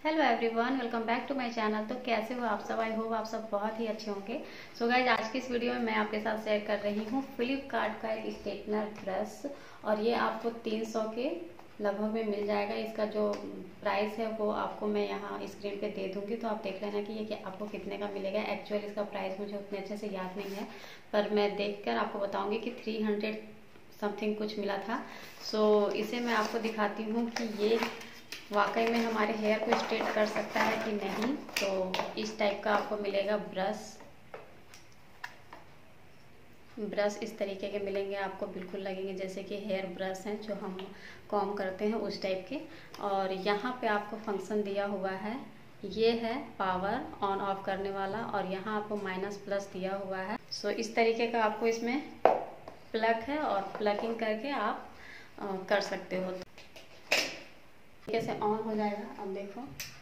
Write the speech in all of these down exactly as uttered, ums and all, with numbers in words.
Hello everyone, welcome back to my channel. तो कैसे हो आप सब? आई होप आप सब बहुत ही अच्छे होंगे। सो so गाइज, आज की इस वीडियो में मैं आपके साथ शेयर कर रही हूँ फ्लिपकार्ट का एक स्ट्रेटनर ब्रश, और ये आपको तीन सौ के लगभग में मिल जाएगा। इसका जो प्राइस है वो आपको मैं यहाँ स्क्रीन पे दे दूंगी, तो आप देख लेना कि ये कि आपको कितने का मिलेगा। एक्चुअली इसका प्राइस मुझे उतने अच्छे से याद नहीं है, पर मैं देख कर आपको बताऊँगी कि थ्री हंड्रेड समथिंग कुछ मिला था। सो so, इसे मैं आपको दिखाती हूँ कि ये वाकई में हमारे हेयर को स्ट्रेट कर सकता है कि नहीं। तो इस टाइप का आपको मिलेगा ब्रश ब्रश इस तरीके के मिलेंगे आपको, बिल्कुल लगेंगे जैसे कि हेयर ब्रश हैं जो हम कॉम करते हैं उस टाइप के। और यहाँ पे आपको फंक्शन दिया हुआ है, ये है पावर ऑन ऑफ करने वाला, और यहाँ आपको माइनस प्लस दिया हुआ है। सो इस तरीके का आपको इसमें प्लग है, और प्लगिंग करके आप आ, कर सकते हो। कैसे ऑन हो जाएगा अब देखो।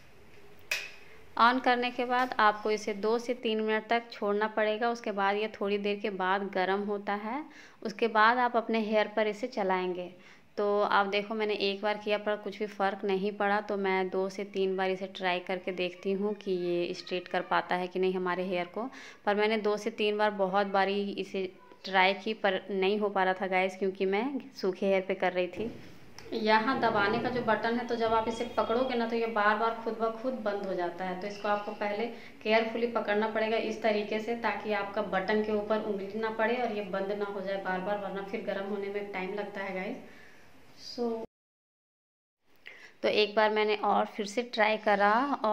ऑन करने के बाद आपको इसे दो से तीन मिनट तक छोड़ना पड़ेगा। उसके बाद ये थोड़ी देर के बाद गर्म होता है। उसके बाद आप अपने हेयर पर इसे चलाएंगे। तो आप देखो, मैंने एक बार किया पर कुछ भी फ़र्क नहीं पड़ा, तो मैं दो से तीन बार इसे ट्राई करके देखती हूँ कि ये स्ट्रेट कर पाता है कि नहीं हमारे हेयर को। पर मैंने दो से तीन बार बहुत बारी इसे ट्राई की, पर नहीं हो पा रहा था गाइस, क्योंकि मैं सूखे हेयर पे कर रही थी। यहाँ दबाने का जो बटन है, तो जब आप इसे पकड़ोगे ना तो ये बार बार खुद ब खुद बंद हो जाता है। तो इसको आपको पहले केयरफुली पकड़ना पड़ेगा इस तरीके से, ताकि आपका बटन के ऊपर उंगली ना पड़े और ये बंद ना हो जाए बार बार, वरना फिर गर्म होने में टाइम लगता है गाइस। सो तो एक बार मैंने और फिर से ट्राई करा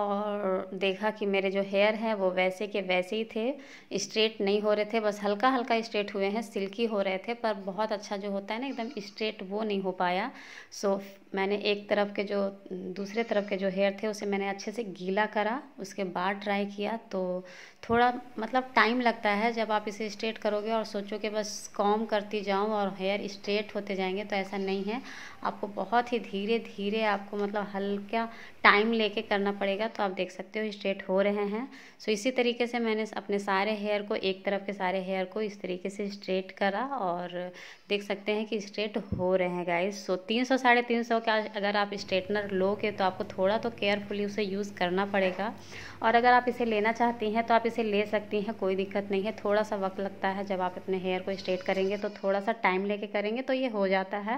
और देखा कि मेरे जो हेयर हैं वो वैसे के वैसे ही थे, स्ट्रेट नहीं हो रहे थे, बस हल्का हल्का स्ट्रेट हुए हैं, सिल्की हो रहे थे, पर बहुत अच्छा जो होता है ना एकदम स्ट्रेट, वो नहीं हो पाया। सो मैंने एक तरफ के जो दूसरे तरफ के जो हेयर थे उसे मैंने अच्छे से गीला करा, उसके बाद ट्राई किया। तो थोड़ा मतलब टाइम लगता है जब आप इसे स्ट्रेट करोगे और सोचो कि बस कॉम करती जाऊँ और हेयर स्ट्रेट होते जाएंगे, तो ऐसा नहीं है। आपको बहुत ही धीरे धीरे आपको मतलब हल्का टाइम लेके करना पड़ेगा। तो आप देख सकते हो स्ट्रेट हो रहे हैं। सो इसी तरीके से मैंने अपने सारे हेयर को, एक तरफ के सारे हेयर को इस तरीके से स्ट्रेट करा, और देख सकते हैं कि स्ट्रेट हो रहे हैं गाइस। सो तीन सौ साढ़े तीन सौ का अगर आप स्ट्रेटनर लोगे तो आपको थोड़ा तो केयरफुली उसे यूज़ करना पड़ेगा। और अगर आप इसे लेना चाहती हैं तो आप इसे ले सकती हैं, कोई दिक्कत नहीं है। थोड़ा सा वक्त लगता है, जब आप अपने हेयर को स्ट्रेट करेंगे तो थोड़ा सा टाइम लेके करेंगे तो ये हो जाता है।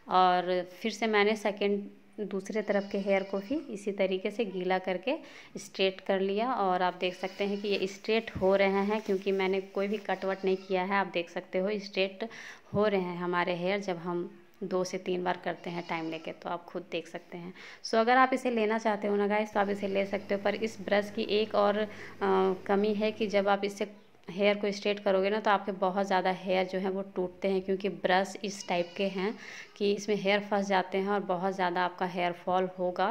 और फिर से मैंने सेकेंड दूसरे तरफ के हेयर को भी इसी तरीके से गीला करके स्ट्रेट कर लिया, और आप देख सकते हैं कि ये स्ट्रेट हो रहे हैं, क्योंकि मैंने कोई भी कटवट नहीं किया है। आप देख सकते हो स्ट्रेट हो रहे हैं हमारे हेयर जब हम दो से तीन बार करते हैं टाइम लेके, तो आप खुद देख सकते हैं। सो so, अगर आप इसे लेना चाहते हो ना गाइस, तो आप इसे ले सकते हो। पर इस ब्रश की एक और आ, कमी है कि जब आप इससे हेयर को स्ट्रेट करोगे ना तो आपके बहुत ज़्यादा हेयर जो है वो टूटते हैं, क्योंकि ब्रश इस टाइप के हैं कि इसमें हेयर फंस जाते हैं और बहुत ज़्यादा आपका हेयर फॉल होगा।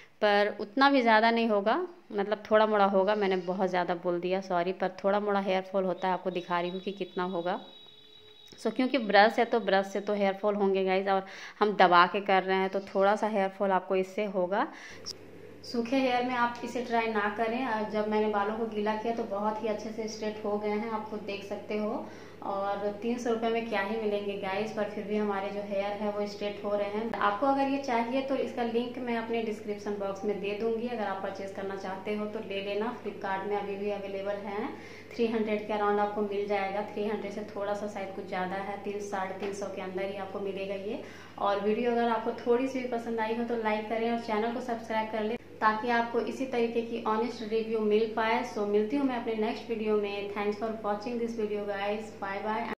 पर उतना भी ज़्यादा नहीं होगा, मतलब थोड़ा मोड़ा होगा। मैंने बहुत ज़्यादा बोल दिया, सॉरी, पर थोड़ा मोड़ा हेयर फॉल होता है। आपको दिखा रही हूँ कि कितना होगा। सो so, क्योंकि ब्रश है तो ब्रश से तो हेयर फॉल होंगे गाइज, और हम दबा के कर रहे हैं तो थोड़ा सा हेयर फॉल आपको इससे होगा। सूखे हेयर में आप इसे ट्राई ना करें। जब मैंने बालों को गीला किया तो बहुत ही अच्छे से स्ट्रेट हो गए हैं, आप खुद देख सकते हो। और तीन सौ रुपये में क्या ही मिलेंगे गाइस, पर फिर भी हमारे जो हेयर है वो स्ट्रेट हो रहे हैं। आपको अगर ये चाहिए तो इसका लिंक मैं अपने डिस्क्रिप्शन बॉक्स में दे दूंगी। अगर आप परचेज करना चाहते हो तो ले लेना, फ्लिपकार्ट में अभी भी अवेलेबल हैं। थ्री हंड्रेड के अराउंड आपको मिल जाएगा, थ्री हंड्रेड से थोड़ा सा शायद कुछ ज़्यादा है, तीन साढ़े तीन सौ के अंदर ही आपको मिलेगा ये। और वीडियो अगर आपको थोड़ी सी भी पसंद आई हो तो लाइक करें और चैनल को सब्सक्राइब कर लें, ताकि आपको इसी तरीके की ऑनेस्ट रिव्यू मिल पाए। सो मिलती हूँ मैं अपने नेक्स्ट वीडियो में। Thanks for watching this video guys, bye bye.